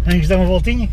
Vamos dar uma voltinha?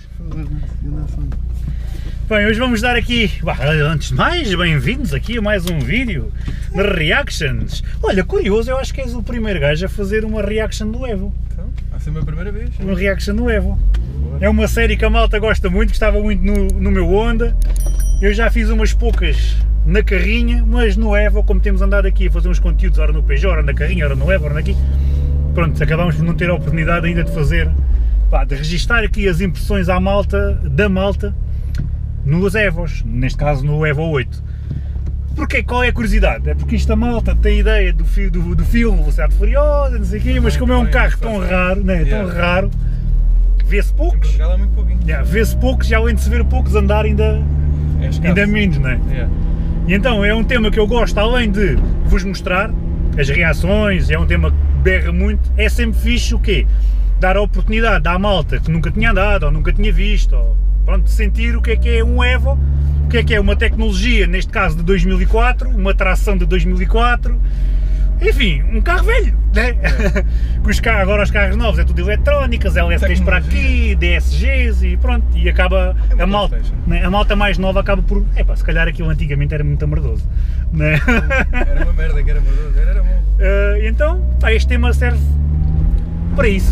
Bem, hoje vamos dar aqui, antes de mais, bem-vindos aqui a mais um vídeo de reactions. Olha, curioso, eu acho que és o primeiro gajo a fazer uma reaction do Evo. Então, vai ser a minha primeira vez. Uma reaction do Evo. É uma série que a malta gosta muito, que estava muito no meu Honda. Eu já fiz umas poucas na carrinha, mas no Evo, como temos andado aqui a fazer uns conteúdos, ora no Peugeot, ora na carrinha, ora no Evo, ora aqui, pronto, acabámos por não ter a oportunidade ainda de fazer, de registar aqui as impressões da malta, nos Evos, neste caso no Evo 8. Porque, qual é a curiosidade? É porque esta malta tem ideia do filme Velocidade Furiosa, não sei o quê, mas como é um carro tão raro, né, tão raro, vê-se poucos, vê-se poucos, e além de se ver poucos, andar ainda menos, não é? E então é um tema que eu gosto, além de vos mostrar as reações, é um tema que berra muito, é sempre fixe o quê? Dar a oportunidade à malta que nunca tinha andado, ou nunca tinha visto, ou pronto, sentir o que é um Evo, o que é uma tecnologia, neste caso de 2004, uma tração de 2004, enfim, um carro velho, né? Agora os carros novos é tudo eletrónicas, LSDs para aqui, DSGs e pronto, e acaba, a malta mais nova acaba por, se calhar aquilo antigamente era muito amardoso, né? Era uma merda que era amardoso, era bom. Então, este tema serve para isso.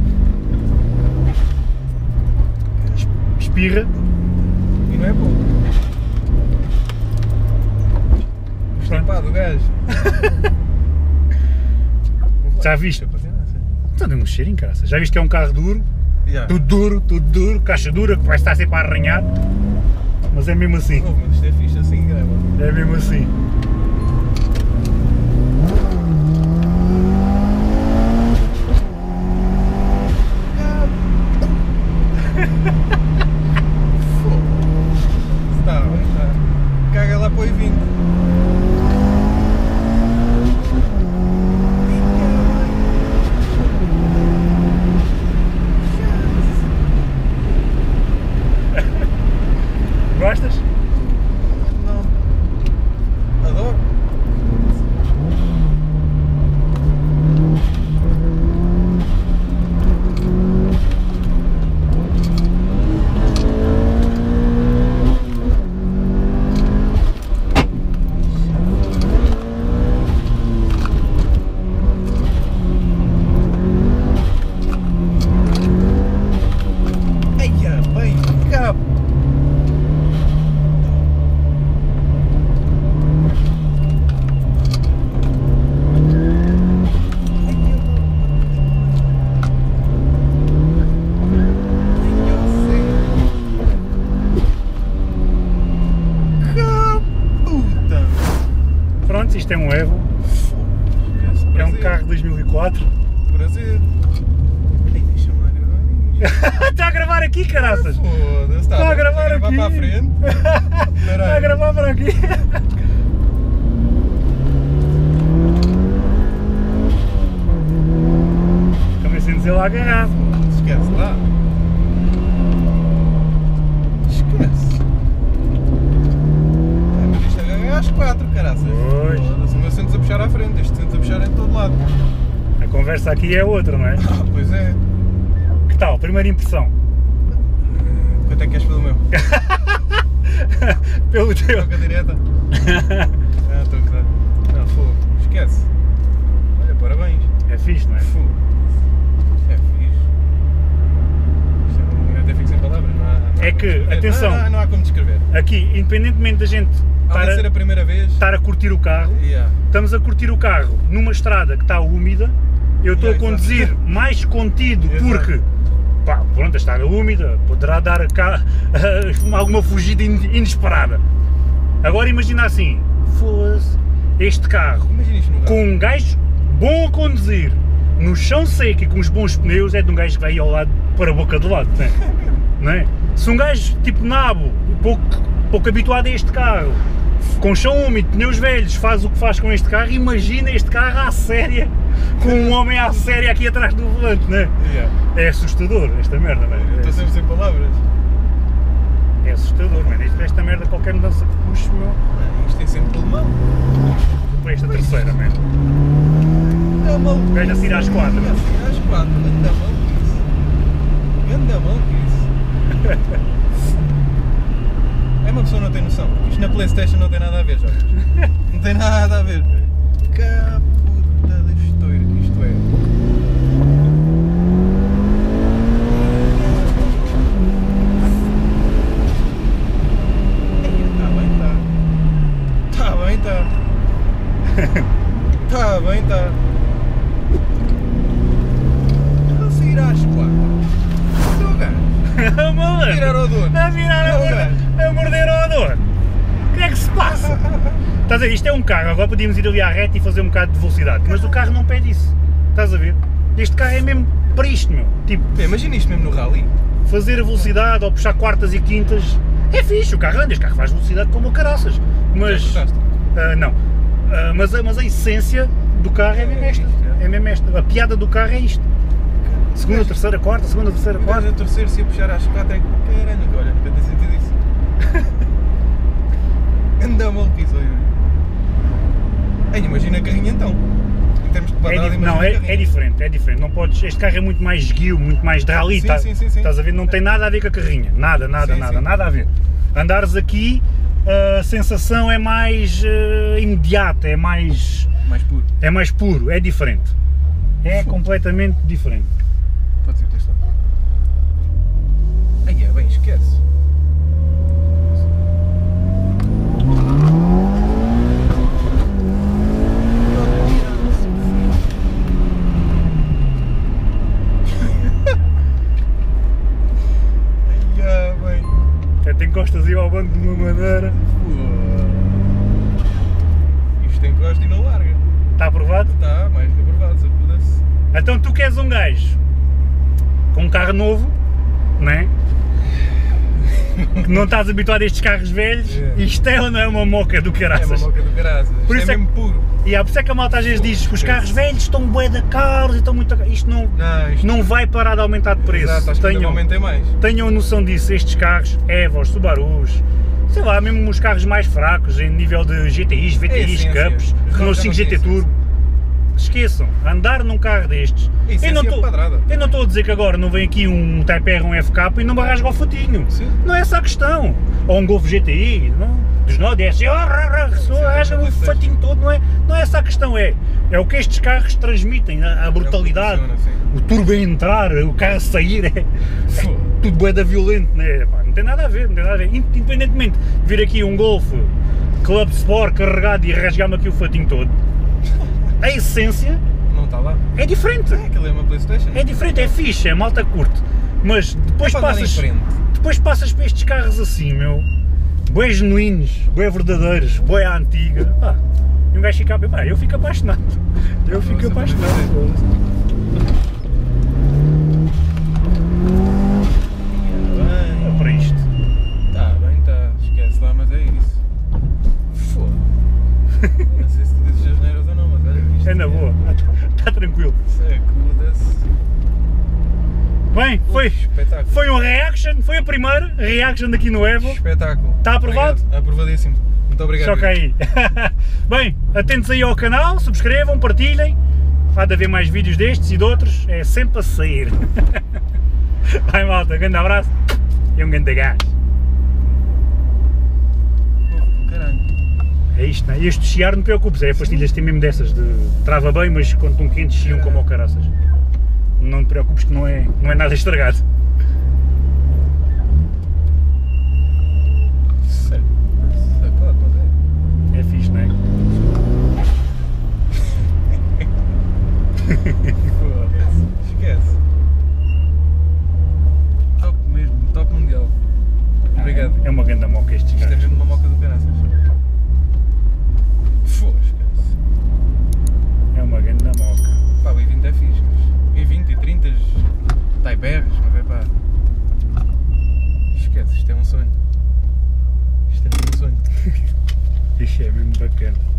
Espirra. E não é bom. Estipado o gajo. Já viste? Está dando um cheiro em casa. Já viste que é um carro duro? Tudo duro, caixa dura, que vai estar sempre a arranhar. Mas é mesmo assim. Mas isto é fixe assim, grava. É mesmo assim. Caga lá para o I20. Gostas? Não. Adoro. Isto é um Evo, é um carro de 2004. Prazer. Deixa-me lá gravar. Está a gravar aqui, caraças! Foda-se, está a gravar aqui! Para a frente. Está a gravar para aqui! Comecei a dizer lá agarrado. Esquece lá. Esquece. Mas isto é às 4, caraças. Pois. O meu sente-se a puxar à frente, este sente-se a puxar em todo lado. A conversa aqui é outra, não é? Pois é. Que tal? Primeira impressão? Quanto é que queres pelo meu? Pelo teu? Troca direta? Estou a gozar. Não, fogo. Esquece. Olha, parabéns. É fixe, não é? Fogo. É fixe. Eu até fico sem palavras. Não há que, atenção. Não há como descrever. Aqui, independentemente da gente ser a primeira vez, estar a curtir o carro, estamos a curtir o carro numa estrada que está úmida, eu estou a conduzir mais contido porque, pronto, a estrada úmida, poderá dar alguma fugida inesperada. Agora imagina assim, foda-se, este carro, com um gajo bom a conduzir, no chão seco e com os bons pneus, é de um gajo que vai ao lado, para a boca do lado, não é? Se um gajo tipo nabo, pouco habituado a este carro, com chão úmido, pneus velhos, faz o que faz com este carro, imagina este carro à séria, com um homem à séria aqui atrás do volante, não é? É assustador esta merda, não é? Estou sempre sem palavras. É assustador, mano. Esta merda, qualquer mudança que puxe, meu... Isto é sempre alemão. Para esta terceira, mano. Anda maluco. O gajo a tirar às 4. Às 4, anda maluco. Anda ver, velho. Que puta da estoura que isto é. Tá bem, tá. Tá bem, tá. Vou sair às 4. Estou gajo. Malandro! Virar ao dono. A virar a morder ao dono! O que é que se passa? Estás a ver? Isto é um carro, agora podíamos ir ali à reta e fazer um bocado de velocidade, mas o carro não pede isso. Estás a ver? Este carro é mesmo para isto, meu. Tipo, Imagina isto mesmo no rally. fazer a velocidade ou puxar quartas e quintas. É fixe, o carro anda, este carro faz velocidade como caraças. Mas. Não. Mas a essência do carro é mesmo esta. É mesmo esta. A piada do carro é isto. Segunda, terceira, quarta, segunda, terceira, quarta. Mas a torcer se a puxar às 4 é caralho, olha, nunca ter sentido isso. Anda maluquice, olha. Imagina a carrinha então. Em termos de quadrado, Não, é diferente. Não podes, este carro é muito mais esguio, muito mais de rally. Sim. Estás a ver? Não tem nada a ver com a carrinha. Nada a ver. Andares aqui, a sensação é mais imediata, é mais. Mais puro. É mais puro, é diferente. É completamente diferente. Pode ser que esteja. Aí é bem, esquece. Até encostas aí ao banco de uma maneira. Isto tem encosta e não larga. Está aprovado? Está, mais que aprovado, se pudesse. Então tu queres um gajo com um carro novo, não é? Que não estás habituado a estes carros velhos, isto é ou não é uma moca do caraças? É uma moca do caraças, por isto isso é mesmo puro. E por isso é que a malta às vezes diz que os carros velhos estão bué da caros e estão muito caros. Isto não vai parar de aumentar de preço. Exato, acho que ainda aumentem mais. Tenham noção disso, estes carros, Evos, Subarus, sei lá, mesmo os carros mais fracos em nível de GTIs, VTIs, Cups, Renault 5 GT Turbo. Esqueçam, andar num carro destes. Eu não estou a dizer que agora não vem aqui um Type R, um FK e não me rasga o fatinho. Sim. Não é essa a questão. Ou um Golf GTI, não? Dos nó desce, rasga o fatinho todo, não é essa a questão, é o que estes carros transmitem, a brutalidade, o turbo a entrar, o carro a sair, é tudo bué da violento, né? Pá, não tem nada a ver, independentemente de vir aqui um Golf Club Sport carregado e rasgar-me aqui o fatinho todo. A essência não está lá. É diferente. Aquilo é uma PlayStation. É diferente, é fixe, é malta curte. Mas depois passas para estes carros assim, meu. Bué genuínos, bué verdadeiros, bué à antiga. Pá, e um gajo fica pá, eu fico apaixonado. Eu fico apaixonado. É para isto. Tá bem, tá. Esquece lá, mas é isso. Foda-se. Não sei se tu dizes as neiras ou não, mas olha que isto é na boa, está tranquilo. Sacuda-se. Bem, foi um reaction, foi a primeira reaction daqui no Evo. Espetáculo. Está aprovado? Obrigado. Aprovadíssimo. Muito obrigado. Choca aí. Bem, atentos aí ao canal, subscrevam, partilhem. Há de haver mais vídeos destes e de outros, é sempre a sair. Vai malta, grande abraço e um grande gás. Caralho. É isto, não é? Este chiar não te preocupes, é pastilhas tem mesmo dessas, trava bem, mas quando estão quentes chiam como ao caraças. Não te preocupes que não é nada estragado. É fixe, não é? Esquece. Top mesmo, top mundial. Obrigado. É uma grande moca estes carros. Isto é mesmo uma moca do caraças. Esquece. É uma grande moca. Pá, o i20 é fixe, mas i20 e 30 Type R's, mas é pá. Esquece, isto é um sonho. Isto é mesmo um sonho. Isto é mesmo bacana.